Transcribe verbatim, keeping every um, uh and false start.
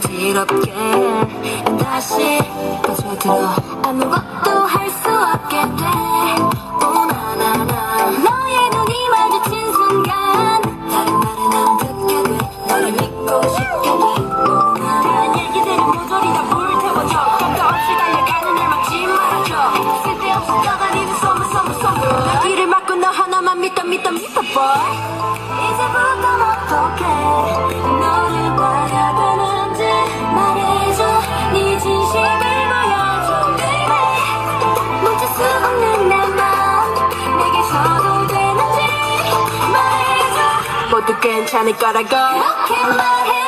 어지럽게 다시 빠져들어 아무것도 할 수 없게 돼. 오나나나 너의 눈이 마주친 순간 다른 말은 안 듣게 돼. 너를 믿고 싶게 돼. 오나나 얘기들은 모조리 다 불태워져. 깜짝 없이 달려가는 날 막지 말아줘. 쓸데없이 떠다니는 소문 소문 소문 내 귀를 막고 너 하나만 믿어 믿어 믿어 boy. 이제부터 어떡해 너를 봐야 되는지 말해줘. 네 진심을 보여줘 baby. 멈출 수 없는 내 맘 내게 서도 되는지 말해줘. 모두 괜찮을 거라고 이렇게 말해.